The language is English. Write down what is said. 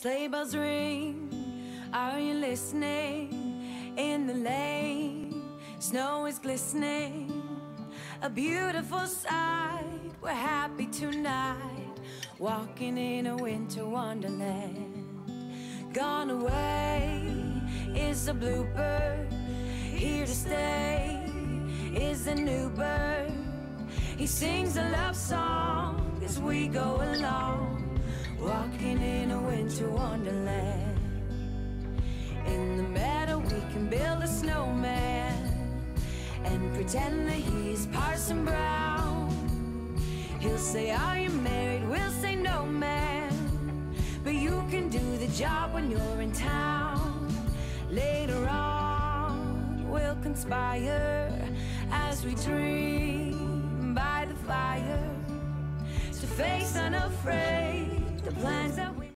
Sleigh bells ring, are you listening? In the lane, snow is glistening, a beautiful sight. We're happy tonight, walking in a winter wonderland. Gone away is a bluebird, here to stay is a new bird. He sings a love song as we go along, walking in a winter wonderland. In the meadow we can build a snowman and pretend that he's Parson Brown. He'll say, are you married? We'll say, no, man, but you can do the job when you're in town. Later on we'll conspire as we dream by the fire, to face unafraid the plans that